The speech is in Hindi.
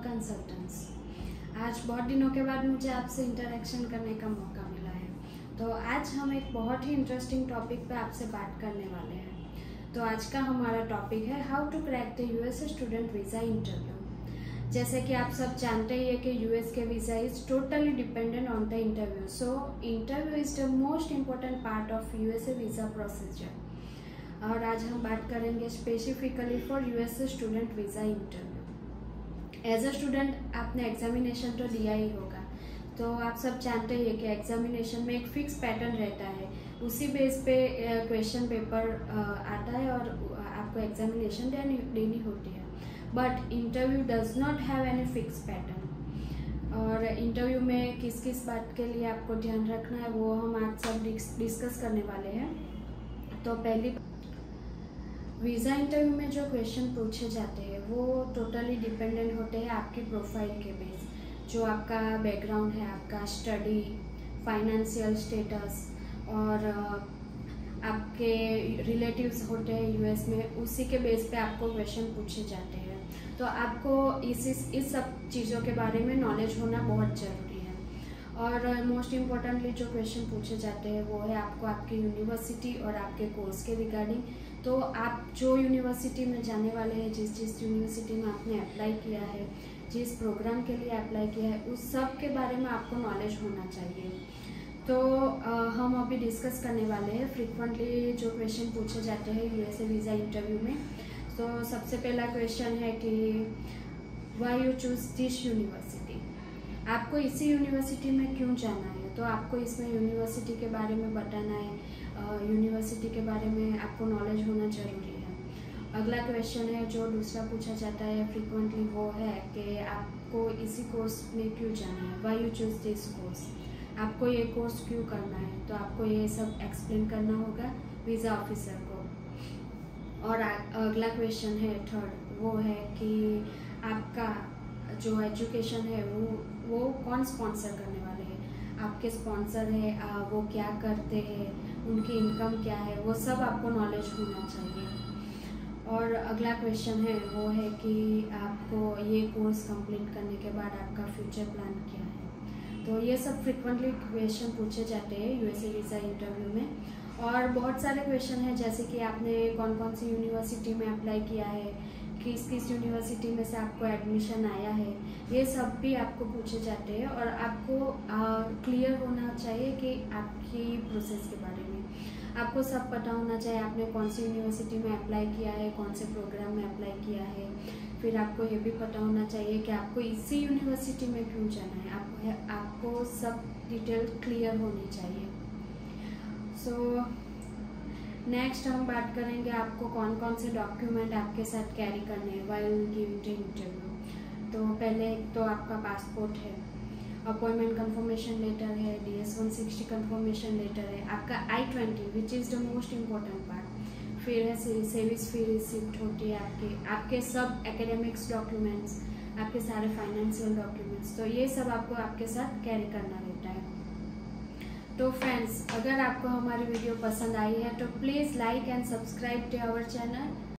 कंसल्टेंट्स। आज बहुत दिनों के बाद मुझे आपसे इंटरेक्शन करने का मौका मिला है, तो आज हम एक बहुत ही इंटरेस्टिंग टॉपिक पे आपसे बात करने वाले हैं। तो आज का हमारा टॉपिक है how to crack the US student visa interview. जैसे कि आप सब जानते ही है कि यूएस के visa is totally dependent on the interview. So interview is the most important part of USA visa procedure. और आज हम बात करेंगे specifically for USA student visa interview. As a student आपने एग्जामिनेशन तो दिया ही होगा, तो आप सब जानते ही है कि एग्जामिनेशन में एक फिक्स पैटर्न रहता है, उसी बेस पे क्वेश्चन पेपर आता है और आपको एग्जामिनेशन देनी होती है। But interview does not have any fix pattern. और इंटरव्यू में किस किस बात के लिए आपको ध्यान रखना है वो हम आज सब डिस्कस करने वाले हैं। तो पहली वीज़ा इंटरव्यू में जो क्वेश्चन पूछे जाते हैं वो टोटली डिपेंडेंट होते हैं आपकी प्रोफाइल के बेस, जो आपका बैकग्राउंड है, आपका स्टडी, फाइनेंशियल स्टेटस और आपके रिलेटिव्स होते हैं यूएस में, उसी के बेस पे आपको क्वेश्चन पूछे जाते हैं। तो आपको इस सब चीज़ों के बारे में नॉलेज होना बहुत ज़रूरी है। और मोस्ट इम्पॉर्टेंटली जो क्वेश्चन पूछे जाते हैं वो है आपको आपकी यूनिवर्सिटी और आपके कोर्स के रिगार्डिंग। तो आप जो यूनिवर्सिटी में जाने वाले हैं, जिस यूनिवर्सिटी में आपने अप्लाई किया है, जिस प्रोग्राम के लिए अप्लाई किया है, उस सब के बारे में आपको नॉलेज होना चाहिए। तो हम अभी डिस्कस करने वाले हैं फ्रीक्वेंटली जो क्वेश्चन पूछे जाते हैं यूएसए वीज़ा इंटरव्यू में। तो सबसे पहला क्वेश्चन है कि why you choose this university. आपको इसी यूनिवर्सिटी में क्यों जाना है, तो आपको इसमें यूनिवर्सिटी के बारे में बताना है, यूनिवर्सिटी के बारे में आपको नॉलेज होना ज़रूरी है। अगला क्वेश्चन है जो दूसरा पूछा जाता है फ्रीक्वेंटली, वो है कि आपको इसी कोर्स में क्यों जाना है, why you choose this course. आपको ये कोर्स क्यों करना है, तो आपको ये सब एक्सप्लेन करना होगा वीज़ा ऑफिसर को। और अगला क्वेश्चन है थर्ड, वो है कि आपका जो एजुकेशन है वो कौन स्पॉन्सर करने वाले हैं, आपके स्पॉन्सर है वो क्या करते हैं, उनकी इनकम क्या है, वो सब आपको नॉलेज होना चाहिए। और अगला क्वेश्चन है वो है कि आपको ये कोर्स कंप्लीट करने के बाद आपका फ्यूचर प्लान क्या है। तो ये सब फ्रिक्वेंटली क्वेश्चन पूछे जाते हैं यूएसए वीज़ा इंटरव्यू में। और बहुत सारे क्वेश्चन हैं जैसे कि आपने कौन कौन सी यूनिवर्सिटी में अप्लाई किया है, किस किस यूनिवर्सिटी में से आपको एडमिशन आया है, ये सब भी आपको पूछे जाते हैं। और आपको क्लियर होना चाहिए कि आपकी प्रोसेस के बारे में आपको सब पता होना चाहिए, आपने कौन सी यूनिवर्सिटी में अप्लाई किया है, कौन से प्रोग्राम में अप्लाई किया है। फिर आपको ये भी पता होना चाहिए कि आपको इसी यूनिवर्सिटी में क्यों जाना है, आपको सब डिटेल क्लियर होनी चाहिए। सो नेक्स्ट हम बात करेंगे आपको कौन कौन से डॉक्यूमेंट आपके साथ कैरी करने हैं व्हाइल गिविंग द इंटरव्यू। तो पहले तो आपका पासपोर्ट है, अपॉइंटमेंट कंफर्मेशन लेटर है, DS-160 कंफर्मेशन लेटर है, आपका I-20 which is the most important part. फिर है सर्विस फी रिसिप्ट होती है आपके सब एकेडमिक्स डॉक्यूमेंट्स, आपके सारे फाइनेंशियल डॉक्यूमेंट्स। तो ये सब आपको आपके साथ कैरी करना रहता है। तो फ्रेंड्स, अगर आपको हमारी वीडियो पसंद आई है तो please like and subscribe to our channel.